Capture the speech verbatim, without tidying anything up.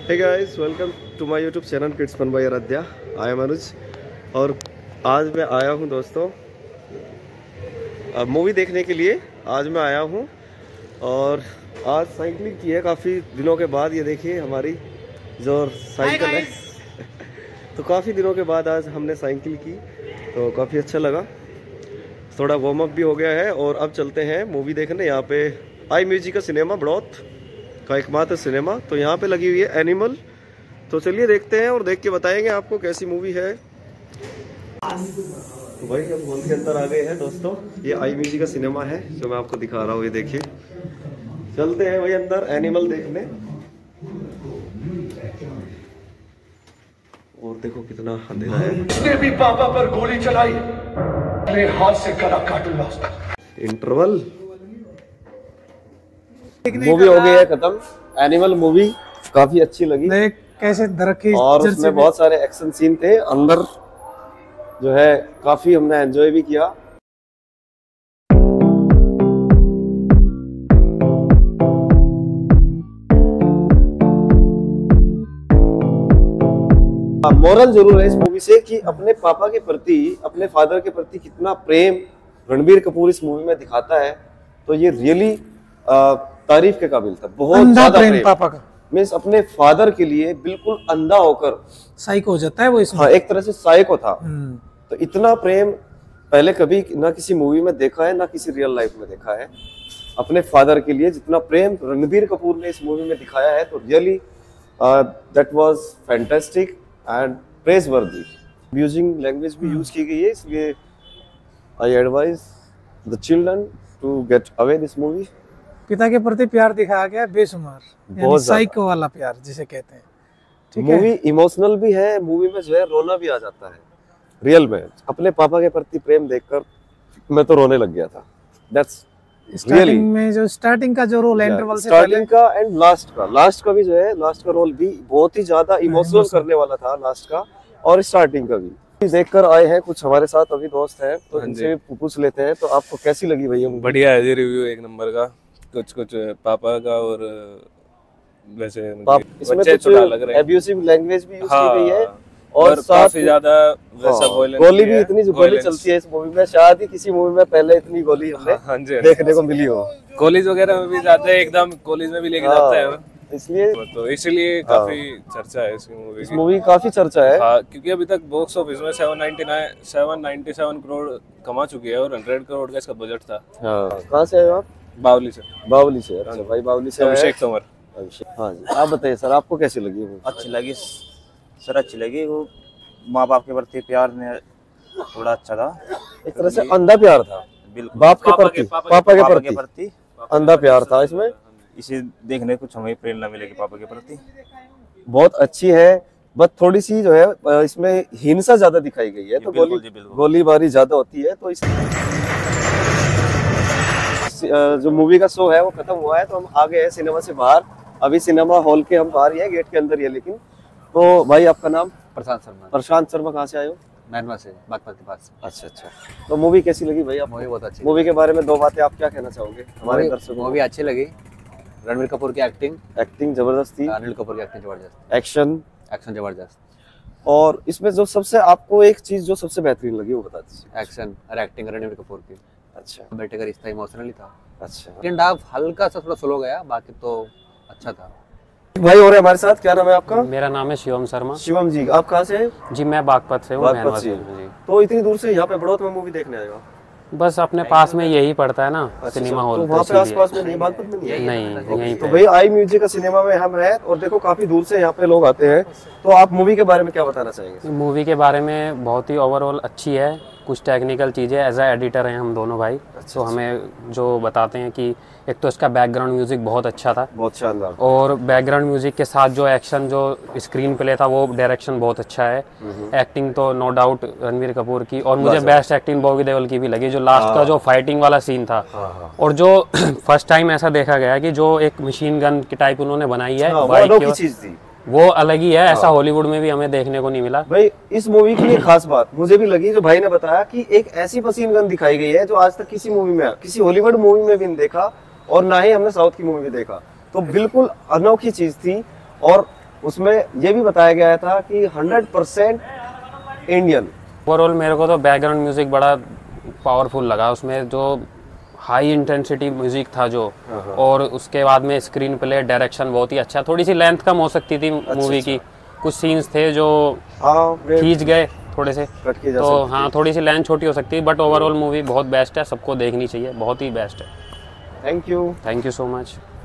Hey guys, welcome to my YouTube channel kids fun by Aaradhya. I am Anuj और आज मैं आया हूं दोस्तों मूवी देखने के लिए। आज मैं आया हूं और आज साइकिलिंग की है काफ़ी दिनों के बाद। ये देखिए हमारी जो साइकिल है तो काफ़ी दिनों के बाद आज हमने साइकिल की तो काफ़ी अच्छा लगा। थोड़ा वार्म अप भी हो गया है और अब चलते हैं मूवी देखने। यहाँ पे आई म्यूजिक का सिनेमा बड़ौत का एकमात्र सिनेमा, तो यहाँ पे लगी हुई है एनिमल। तो चलिए देखते हैं और देख के बताएंगे आपको कैसी मूवी है। तो भाई हम हॉल के अंदर आ गए हैं दोस्तों। ये आई म्यूजिक का सिनेमा है जो मैं आपको दिखा रहा हूँ। ये देखिए, चलते हैं भाई अंदर एनिमल देखने। और देखो कितना अंधेरा है। उसने भी पापा पर गोली चलाई, अपने हाथ से गला काटूंगा उसका। इंटरवल मूवी हो गई है खत्म। एनिमल मूवी काफी अच्छी लगी। कैसे दरख्त और उसमें बहुत सारे एक्शन सीन थे अंदर, जो है काफी हमने एंजॉय भी किया। मोरल जरूर है इस मूवी से कि अपने पापा के प्रति, अपने फादर के प्रति कितना प्रेम रणबीर कपूर इस मूवी में दिखाता है। तो ये रियली तारीफ के काबिल था। बहुत ज्यादा प्रेम पापा का, मीन्स अपने फादर के लिए बिल्कुल अंधा होकर साइको हो जाता है वो इसमें। हाँ, एक तरह से साइको था। तो इतना प्रेम पहले कभी ना किसी मूवी में देखा है ना किसी रियल लाइफ में देखा है। अपने फादर के लिए जितना प्रेम रणबीर कपूर ने इस मूवी में दिखाया है तो really that was fantastic and praise worthy. Abusing language भी यूज की गई है, इसलिए I advise the children to get away this movie. पिता के प्रति प्यार दिखाया गया बेशुमार, यानी साइको वाला प्यार जिसे कहते हैं। मूवी इमोशनल भी है, मूवी में जो है रोना भी आ जाता है। रियल में अपने पापा के प्रति प्रेम देखकर मैं तो रोने लग गया था। दैट्स स्टार्टिंग में जो स्टार्टिंग का जो रोल इंटरवल से स्टार्टिंग का एंड लास्ट का लास्ट का भी जो है लास्ट का रोल भी बहुत ही ज्यादा इमोशनल करने वाला था लास्ट का, और स्टार्टिंग का भी। देखकर आए हैं कुछ हमारे साथ अभी दोस्त हैं तो इनसे पूछ लेते हैं। तो आपको कैसी लगी भैया? बढ़िया है जी, रिव्यू एक नंबर का। कुछ कुछ पापा का और वैसे इसमें कुछ एब्यूसिव लैंग्वेज भी यूज की गई है और, और काफी ज्यादा वैसा वायलेंस गोली भी इतनी जो गोली चलती है इस मूवी में, शायद ही किसी मूवी में पहले इतनी गोली हमें हाँ, हाँ देखने को मिली हो। कॉलेज वगैरह में भी जाते हैं, एकदम कॉलेज में भी लेके जाता है, इसलिए तो इसलिए काफी चर्चा है इसकी मूवी। इस मूवी काफी चर्चा है हाँ, क्योंकि अभी तक बॉक्स ऑफिस में सात सौ सत्तानवे करोड़ कमा चुकी है और सौ करोड़ का इसका बजट था। कहाँ से आए आप? बावली से। बावली से, अच्छा भाई बावली से। अभिषेक तोमर। हाँ जी, आप बताइए सर, आपको कैसी लगी वो? अच्छी लगी सर, अच्छी लगी। वो माँ बाप के प्रति प्यार ने थोड़ा अच्छा था, एक तरह से अंधा प्यार था बाप के प्रति, पापा के प्रति अंधा प्यार था इसमें। इसे देखने कुछ हमें प्रेरणा मिलेगी पापा के प्रति। बहुत अच्छी है, बस थोड़ी सी जो है इसमें हिंसा ज्यादा दिखाई गई है, तो गोली गोलीबारी ज्यादा होती है। तो इस जो मूवी का शो है वो खत्म हुआ है तो हम आ गए हैं सिनेमा से बाहर। अभी सिनेमा हॉल के हम बाहर ही हैं, गेट के अंदर ही है। लेकिन तो भाई आपका नाम? प्रशांत शर्मा। प्रशांत शर्मा, कहाँ से आए हो? नैनवा से, बागपत के पास। अच्छा अच्छा, तो मूवी कैसी लगी भाई? आप मूवी बहुत अच्छी। मूवी के बारे में दो बातें आप क्या कहना चाहोगे हमारे दर्शकों को? मूवी अच्छी लगी। रणबीर कपूर की एक्टिंग एक्टिंग जबरदस्त थी। अनिल कपूर की एक्टिंग जबरदस्त। एक्शन एक्शन जबरदस्त। और इसमें जो सबसे आपको एक चीज जो सबसे बेहतरीन लगी वो बता दीजिए। एक्शन और एक्टिंग रणबीर कपूर की। अच्छा, बेटे का रिश्ता इमोशनली था। अच्छा, सेकंड हाफ हल्का सा थोड़ा स्लो गया, बाकी तो अच्छा था। भाई और हमारे साथ, क्या नाम है आपका? मेरा नाम है शिवम शर्मा। शिवम जी, आप कहाँ से हैं? जी मैं बागपत से हूँ। बागपत से। तो इतनी दूर से यहाँ पे बड़ौत में मूवी देखने आएगा? बस अपने पास में यही पड़ता है ना। अच्छा, सिनेमा हॉल। तो वहाँ पे आसपास में नहीं, बागपत में नहीं? नहीं, यहीं तो भाई आई म्यूजिक का सिनेमा में हम हैं और देखो काफी दूर से यहाँ पे लोग आते हैं। तो आप मूवी के बारे में क्या बताना चाहेंगे? मूवी के बारे में बहुत ही ओवरऑल अच्छी है। कुछ टेक्निकल चीज़ें, एज ए एडिटर हैं हम दोनों भाई। अच्छा, तो हमें जो बताते हैं कि एक तो इसका बैकग्राउंड म्यूजिक बहुत अच्छा था, बहुत शानदार, और बैकग्राउंड म्यूजिक के साथ जो एक्शन, जो स्क्रीन प्ले था वो डायरेक्शन बहुत अच्छा है। एक्टिंग तो नो डाउट रणबीर कपूर की, और मुझे बेस्ट एक्टिंग बॉबी देओल की भी लगी। जो लास्ट का जो फाइटिंग वाला सीन था, और जो फर्स्ट टाइम ऐसा देखा गया कि जो एक मशीन गन की टाइप उन्होंने बनाई है, वो चीज थी, वो अलग ही है। ऐसा हॉलीवुड में भी हमें देखने को नहीं मिला। भाई इस मूवी की एक खास बात मुझे भी लगी, जो भाई ने बताया कि एक ऐसी मशीन गन दिखाई गई है जो आज तक किसी मूवी में, किसी हॉलीवुड मूवी में भी नहीं देखा और ना ही हमने साउथ की मूवी में देखा। तो बिल्कुल अनोखी चीज थी। और उसमें ये भी बताया गया था कि हंड्रेड परसेंट इंडियन। ओवरऑल मेरे को तो बैकग्राउंड म्यूजिक बड़ा पावरफुल लगा, उसमें जो हाई इंटेंसिटी म्यूजिक था जो, और उसके बाद में स्क्रीन प्ले डायरेक्शन बहुत ही अच्छा। थोड़ी सी लेंथ कम हो सकती थी मूवी की, कुछ सीन्स थे जो खींच गए थोड़े से, तो हाँ थोड़ी सी लेंथ छोटी हो सकती है, बट ओवरऑल मूवी बहुत बेस्ट है, सबको देखनी चाहिए, बहुत ही बेस्ट है। Thank you thank you so much.